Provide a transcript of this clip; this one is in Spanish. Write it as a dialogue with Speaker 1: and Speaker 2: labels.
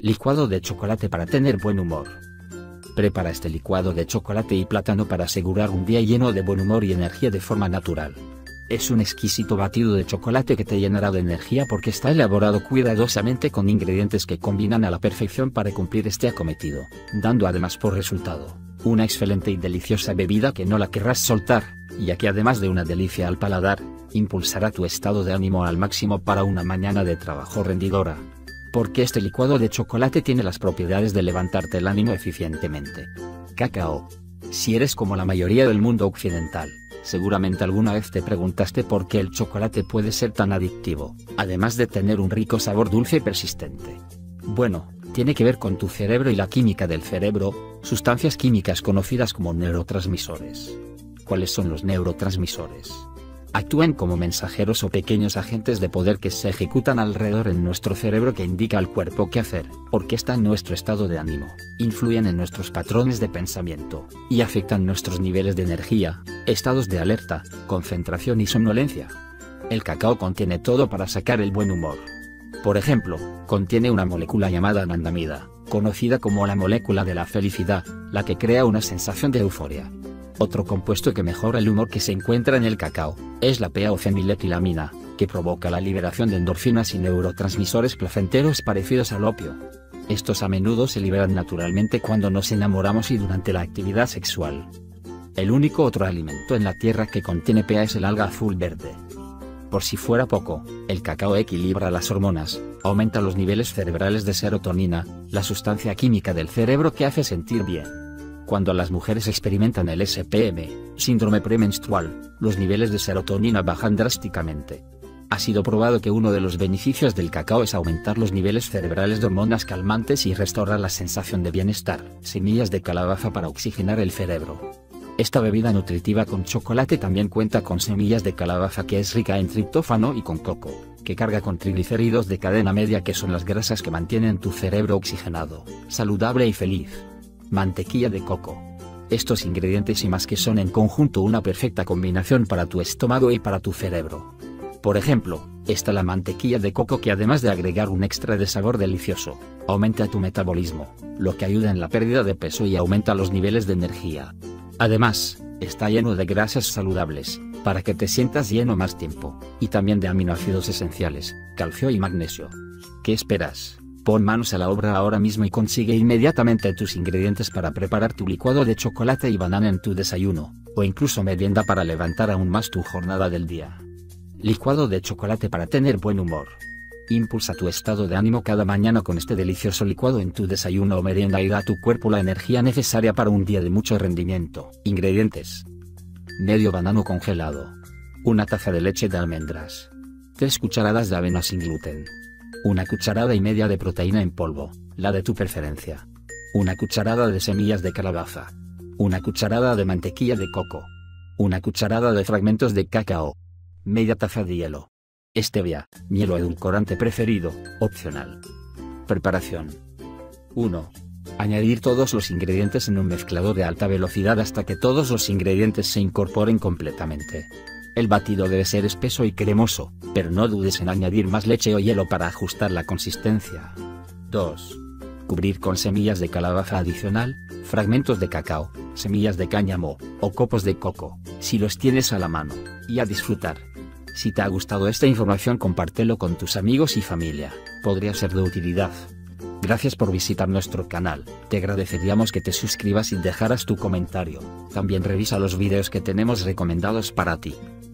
Speaker 1: Licuado de chocolate para tener buen humor. Prepara este licuado de chocolate y plátano para asegurar un día lleno de buen humor y energía de forma natural. Es un exquisito batido de chocolate que te llenará de energía porque está elaborado cuidadosamente con ingredientes que combinan a la perfección para cumplir este acometido, dando además por resultado una excelente y deliciosa bebida que no la querrás soltar, ya que además de una delicia al paladar, impulsará tu estado de ánimo al máximo para una mañana de trabajo rendidora. Porque este licuado de chocolate tiene las propiedades de levantarte el ánimo eficientemente. Cacao. Si eres como la mayoría del mundo occidental, seguramente alguna vez te preguntaste por qué el chocolate puede ser tan adictivo, además de tener un rico sabor dulce y persistente. Bueno, tiene que ver con tu cerebro y la química del cerebro, sustancias químicas conocidas como neurotransmisores. ¿Cuáles son los neurotransmisores? Actúan como mensajeros o pequeños agentes de poder que se ejecutan alrededor en nuestro cerebro que indica al cuerpo qué hacer, orquestan nuestro estado de ánimo, influyen en nuestros patrones de pensamiento, y afectan nuestros niveles de energía, estados de alerta, concentración y somnolencia. El cacao contiene todo para sacar el buen humor. Por ejemplo, contiene una molécula llamada anandamida, conocida como la molécula de la felicidad, la que crea una sensación de euforia. Otro compuesto que mejora el humor que se encuentra en el cacao, es la PA o feniletilamina, que provoca la liberación de endorfinas y neurotransmisores placenteros parecidos al opio. Estos a menudo se liberan naturalmente cuando nos enamoramos y durante la actividad sexual. El único otro alimento en la tierra que contiene PA es el alga azul verde. Por si fuera poco, el cacao equilibra las hormonas, aumenta los niveles cerebrales de serotonina, la sustancia química del cerebro que hace sentir bien. Cuando las mujeres experimentan el SPM, síndrome premenstrual, los niveles de serotonina bajan drásticamente. Ha sido probado que uno de los beneficios del cacao es aumentar los niveles cerebrales de hormonas calmantes y restaurar la sensación de bienestar. Semillas de calabaza para oxigenar el cerebro. Esta bebida nutritiva con chocolate también cuenta con semillas de calabaza que es rica en triptófano y con coco, que carga con triglicéridos de cadena media que son las grasas que mantienen tu cerebro oxigenado, saludable y feliz. Mantequilla de coco. Estos ingredientes y más que son en conjunto una perfecta combinación para tu estómago y para tu cerebro. Por ejemplo, está la mantequilla de coco que además de agregar un extra de sabor delicioso, aumenta tu metabolismo, lo que ayuda en la pérdida de peso y aumenta los niveles de energía. Además, está lleno de grasas saludables, para que te sientas lleno más tiempo, y también de aminoácidos esenciales, calcio y magnesio. ¿Qué esperas? Pon manos a la obra ahora mismo y consigue inmediatamente tus ingredientes para preparar tu licuado de chocolate y banana en tu desayuno, o incluso merienda para levantar aún más tu jornada del día. Licuado de chocolate para tener buen humor. Impulsa tu estado de ánimo cada mañana con este delicioso licuado en tu desayuno o merienda y da a tu cuerpo la energía necesaria para un día de mucho rendimiento. Ingredientes: medio banano congelado, una taza de leche de almendras, 3 cucharadas de avena sin gluten, 1 cucharada y media de proteína en polvo, la de tu preferencia, 1 cucharada de semillas de calabaza, 1 cucharada de mantequilla de coco, 1 cucharada de fragmentos de cacao, media taza de hielo, stevia, miel o edulcorante preferido, opcional. Preparación. 1. Añadir todos los ingredientes en un mezclador de alta velocidad hasta que todos los ingredientes se incorporen completamente. El batido debe ser espeso y cremoso, pero no dudes en añadir más leche o hielo para ajustar la consistencia. 2. Cubrir con semillas de calabaza adicional, fragmentos de cacao, semillas de cáñamo, o copos de coco, si los tienes a la mano, y a disfrutar. Si te ha gustado esta información, compártelo con tus amigos y familia, podría ser de utilidad. Gracias por visitar nuestro canal, te agradeceríamos que te suscribas y dejaras tu comentario, también revisa los videos que tenemos recomendados para ti.